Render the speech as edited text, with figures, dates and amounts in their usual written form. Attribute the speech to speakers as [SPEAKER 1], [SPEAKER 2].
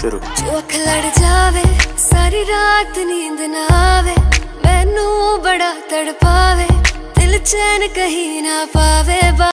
[SPEAKER 1] शुरू।
[SPEAKER 2] जो अख लड़ जावे सारी रात नींद ना आवे, मैनू बड़ा तड़पावे, दिल चैन कहीं ना पावे।